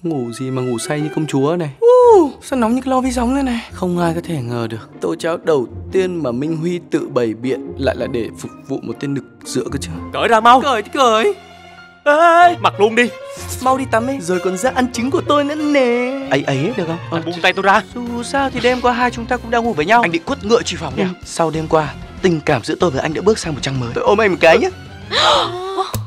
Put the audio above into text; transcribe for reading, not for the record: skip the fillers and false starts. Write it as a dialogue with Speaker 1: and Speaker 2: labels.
Speaker 1: Ngủ gì mà ngủ say như công chúa này. Sao nóng như cái lò vi sóng này này. Không ai có thể ngờ được tô cháo đầu tiên mà Minh Huy tự bày biện lại là để phục vụ một tên nực dựa cơ chứ.
Speaker 2: Cởi ra mau.
Speaker 1: Cởi thì cởi.
Speaker 2: Ê, mặc luôn đi.
Speaker 1: Mau đi tắm ấy, rồi còn ra ăn trứng của tôi nữa nè. Ấy được không?
Speaker 2: Anh buông tay tôi ra.
Speaker 1: Dù sao thì đêm qua hai chúng ta cũng đã ngủ với nhau.
Speaker 2: Anh định quất ngựa truy phòng nhỉ?
Speaker 1: Sau đêm qua, tình cảm giữa tôi và anh đã bước sang một trang mới. Tôi ôm anh một cái nhé.